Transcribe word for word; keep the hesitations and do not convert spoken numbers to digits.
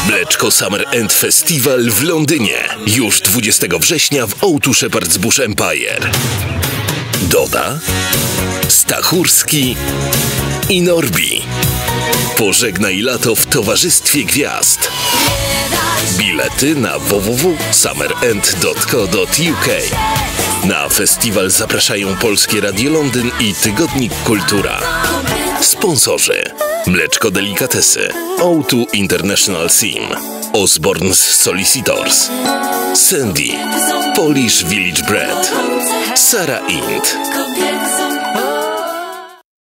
Mleczko Summer End Festival w Londynie. Już dwudziestego września w O dwa Shepherd's Bush Empire. Doda, Stachurski i Norbi. Pożegnaj lato w towarzystwie gwiazd. Bilety na w w w kropka summer end kropka co kropka u k. Na festiwal zapraszają Polskie Radio Londyn i Tygodnik Kultura. Sponsorzy: Mleczko Delikatesy, O dwa International Sim, Osborne's Solicitors, Sandy, Polish Village Bread, Sara Int.